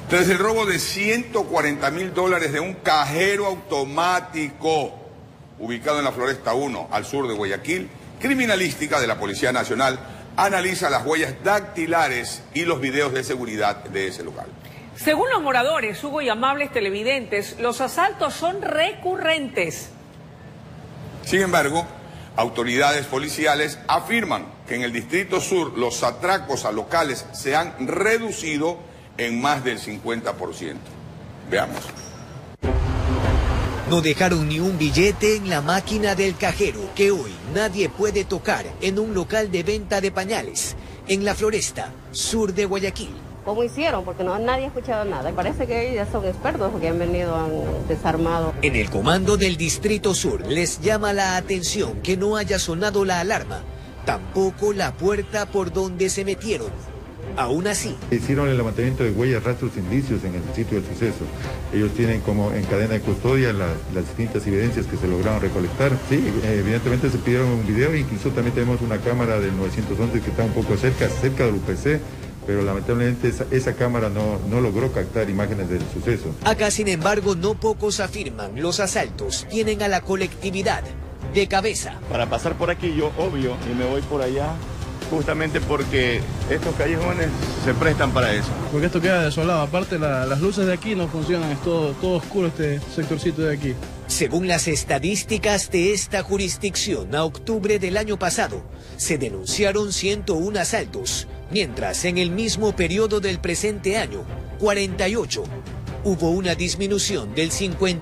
Tras el robo de $140.000 de un cajero automático ubicado en la Floresta 1, al sur de Guayaquil, Criminalística de la Policía Nacional analiza las huellas dactilares y los videos de seguridad de ese local. Según los moradores, Hugo y amables televidentes, los asaltos son recurrentes. Sin embargo, autoridades policiales afirman que en el Distrito Sur los atracos a locales se han reducido en más del 50%. Veamos. No dejaron ni un billete en la máquina del cajero, que hoy nadie puede tocar en un local de venta de pañales, en la Floresta, sur de Guayaquil. ¿Cómo hicieron? Porque nadie ha escuchado nada. Parece que ellos son expertos porque han venido, han desarmado. En el comando del Distrito Sur les llama la atención que no haya sonado la alarma, tampoco la puerta por donde se metieron. Aún así, hicieron el levantamiento de huellas, rastros, indicios en el sitio del suceso. Ellos tienen como en cadena de custodia las distintas evidencias que se lograron recolectar. Sí, evidentemente se pidieron un video, incluso también tenemos una cámara del 911 que está un poco cerca del UPC, pero lamentablemente esa cámara no logró captar imágenes del suceso. Acá, sin embargo, no pocos afirman los asaltos tienen a la colectividad de cabeza. Para pasar por aquí yo, obvio, y me voy por allá, justamente porque estos callejones se prestan para eso. Porque esto queda desolado, aparte las luces de aquí no funcionan, es todo oscuro este sectorcito de aquí. Según las estadísticas de esta jurisdicción, a octubre del año pasado se denunciaron 101 asaltos, mientras en el mismo periodo del presente año, 48. Hubo una disminución del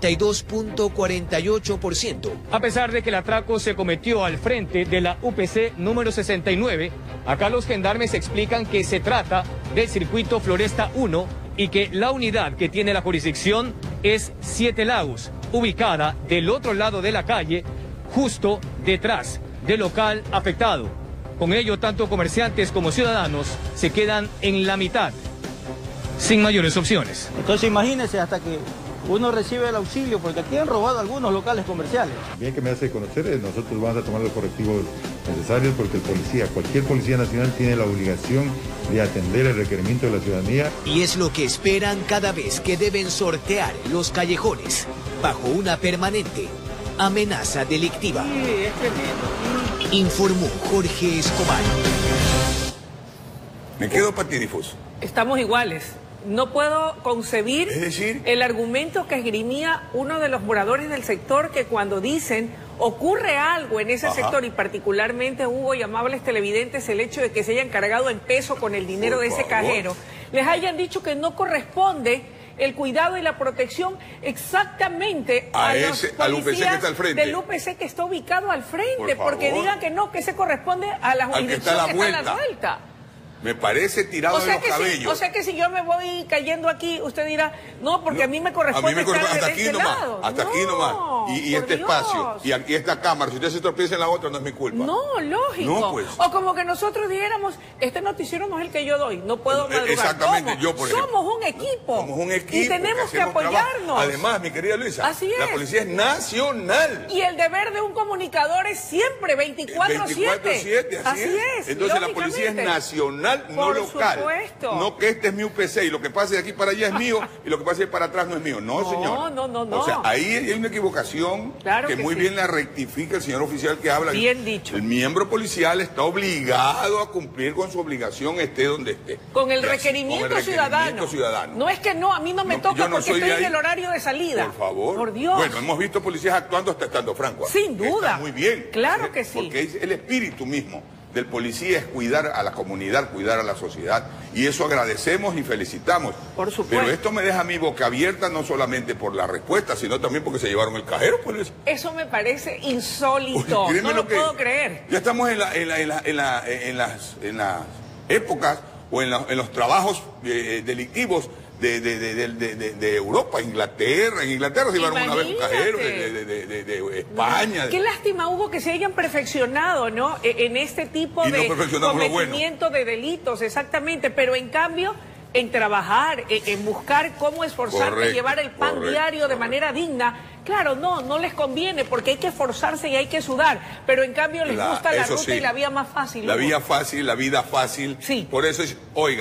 52.48%. A pesar de que el atraco se cometió al frente de la UPC número 69, acá los gendarmes explican que se trata del circuito Floresta 1 y que la unidad que tiene la jurisdicción es Siete Lagos, ubicada del otro lado de la calle, justo detrás del local afectado. Con ello, tanto comerciantes como ciudadanos se quedan en la mitad, sin mayores opciones. Entonces imagínense hasta que uno recibe el auxilio, porque aquí han robado algunos locales comerciales. Bien que me hace conocer, nosotros vamos a tomar los correctivos necesarios porque cualquier policía nacional tiene la obligación de atender el requerimiento de la ciudadanía. Y es lo que esperan cada vez que deben sortear los callejones bajo una permanente amenaza delictiva. Informó Jorge Escobar. Me quedo patidifuso. Estamos iguales. No puedo concebir el argumento que esgrimía uno de los moradores del sector, que cuando dicen ocurre algo en ese sector, y particularmente Hugo y amables televidentes, el hecho de que se hayan cargado en peso con el dinero de ese cajero, les hayan dicho que no corresponde el cuidado y la protección exactamente a los policías del UPC que está ubicado al frente, porque digan que no, que se corresponde a la jurisdicción que está a la vuelta. Me parece tirado de los cabellos. O sea que si yo me voy cayendo aquí, usted dirá, no, porque a mí me corresponde estar hasta de aquí este nomás, lado. hasta aquí nomás. Y este espacio, y esta cámara, si usted se tropieza en la otra, no es mi culpa. No, lógico. No, pues. O como que nosotros dijéramos, este noticiero no es el que yo doy, no puedo madrugar. Exactamente, ¿Cómo? yo, por ejemplo. Somos un equipo. Somos un equipo. Y tenemos que apoyarnos. Trabajo. Además, mi querida Luisa, así es. La policía es nacional. Y el deber de un comunicador es siempre 24/7. Así es. Entonces la policía es nacional, no local. Supuesto. No que este es mi UPC y lo que pase de aquí para allá es mío y lo que pase de para atrás no es mío. No, señor. No. O sea, ahí hay una equivocación que muy bien la rectifica el señor oficial que habla. Bien dicho. El miembro policial está obligado a cumplir con su obligación, esté donde esté. Con el requerimiento ciudadano. No es que no, a mí no me toca porque estoy en el horario de salida. Por favor. Por Dios. Bueno, hemos visto policías actuando hasta estando francos. Sin duda. Está muy bien. Claro que sí. Porque es el espíritu mismo del policía, es cuidar a la comunidad, cuidar a la sociedad. Y eso agradecemos y felicitamos. Por supuesto. Pero esto me deja a mi boca abierta no solamente por la respuesta, sino también porque se llevaron el cajero. Pues. Eso me parece insólito. Oye, no lo puedo creer. Ya estamos en las épocas o en los trabajos delictivos de Europa, Inglaterra. En Inglaterra se llevaron una vez un cajero de España. Qué lástima, Hugo, que se hayan perfeccionado, ¿no? En este tipo de cometimiento de delitos, exactamente. Pero en cambio, en trabajar, en buscar cómo esforzarte, llevar el pan diario de manera digna. Claro, no les conviene porque hay que esforzarse y hay que sudar, pero en cambio les gusta la ruta y la vía más fácil. La vía fácil, la vida fácil. Sí. Por eso oiga,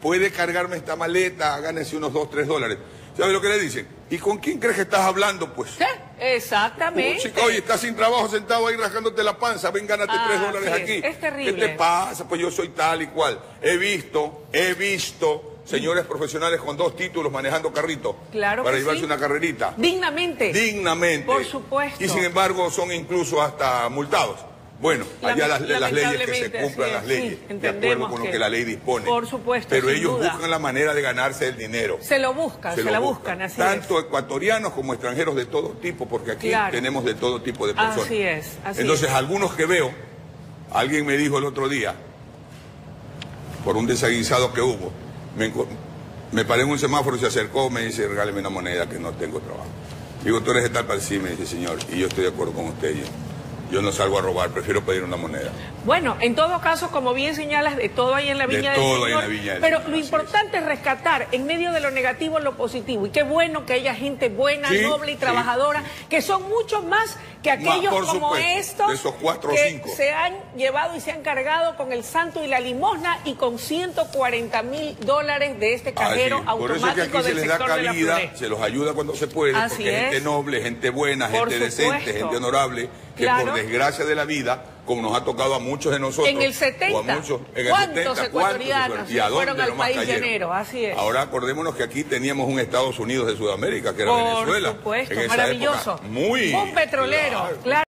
puede cargarme esta maleta, gánese unos 2, 3 dólares. ¿Sabes lo que le dicen? ¿Y con quién crees que estás hablando, pues? ¿Sí? Exactamente. Chica, oye, estás sin trabajo sentado ahí rascándote la panza, ven, gánate 3 dólares aquí. Es terrible. ¿Qué te pasa? Pues yo soy tal y cual. He visto señores profesionales con 2 títulos manejando carritos. Claro para que llevarse sí. una carrerita. Dignamente. Dignamente. Por supuesto. Y sin embargo son incluso hasta multados. Bueno, allá las leyes que se cumplan las leyes, sí, de acuerdo con lo que la ley dispone. Por supuesto, pero sin ellos duda. buscan la manera de ganarse el dinero. Se lo buscan, se la buscan, así Tanto es. ecuatorianos como extranjeros de todo tipo, porque aquí Claro. tenemos de todo tipo de personas. Así es, así Entonces, es. algunos que veo, alguien me dijo el otro día, por un desaguisado que hubo, me paré en un semáforo y se acercó, me dice, regáleme una moneda que no tengo trabajo. Digo, tú eres de tal para sí, me dice, señor, y yo estoy de acuerdo con usted. Yo no salgo a robar, prefiero pedir una moneda. Bueno, en todo caso, como bien señalas, de todo hay en la viña del Señor. Pero lo importante es rescatar en medio de lo negativo lo positivo. Y qué bueno que haya gente buena, noble y trabajadora, que son muchos más que aquellos como estos, de esos 4 o que 5. se han llevado y se han cargado con el santo y la limosna y con $140,000 de este cajero automático. Por eso es que aquí se les da cabida, se los ayuda cuando se puede, porque es gente noble, gente buena, gente decente, gente honorable, que por desgracia de la vida, como nos ha tocado a muchos de nosotros, en el 70, o a muchos, en el ¿cuántos 70, ecuatorianos ¿y a dónde fueron al país cayeron? llanero? Así es. Ahora acordémonos que aquí teníamos un Estados Unidos de Sudamérica, que era Venezuela. Por supuesto, en esa maravilloso. época, muy un petrolero, claro.